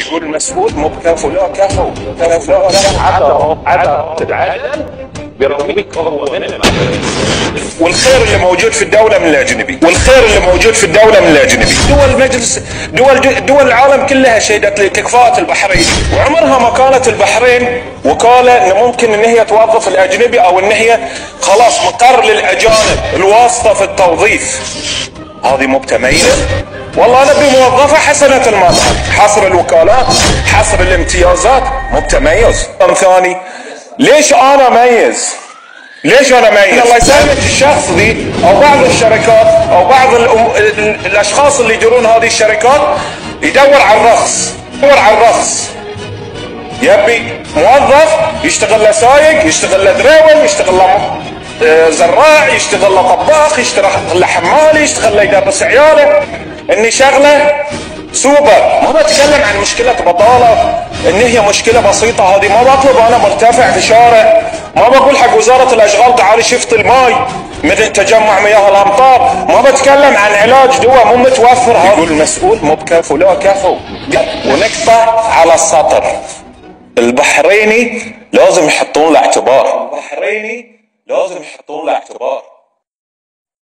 يقول المسؤول مو بكفو، لا كفو كفو، لا عدى تتعادل برغبك هو من والخير اللي موجود في الدولة من الأجنبي، والخير اللي موجود في الدولة من الأجنبي. دول مجلس دول العالم كلها شهدت لكفاءة البحرين، وعمرها ما كانت البحرين وكالة إن ممكن إن هي توظف الأجنبي أو إن هي خلاص مقر للأجانب الواسطة في التوظيف. هذه مو بتميز؟ والله نبي موظفة حسنة المظهر، حصر الوكالات، حصر الامتيازات، مو بتميز. ثاني، ليش أنا أميز؟ ليش انا ميز؟ الله يسلمك الشخص ذي او بعض الشركات او بعض الاشخاص اللي يديرون هذه الشركات يدور على الرخص، يدور على الرخص. يبي موظف يشتغل له سايق، يشتغل له دريول، يشتغل له زراع، يشتغل له طباخ، يشتغل له حمالي، يشتغل له يدرس عياله، اني شغله سوبر. ما بتكلم عن مشكلة بطالة ان هي مشكلة بسيطة، هذه ما بطلب انا مرتفع في شارع، ما بقول حق وزارة الاشغال تعالي شفت الماي من تجمع مياه الامطار، ما بتكلم عن علاج دواء مو متوفر. يقول المسؤول مو بكفو، لا كفو. ونقطة على السطر، البحريني لازم يحطون له اعتبار، البحريني لازم يحطون له اعتبار.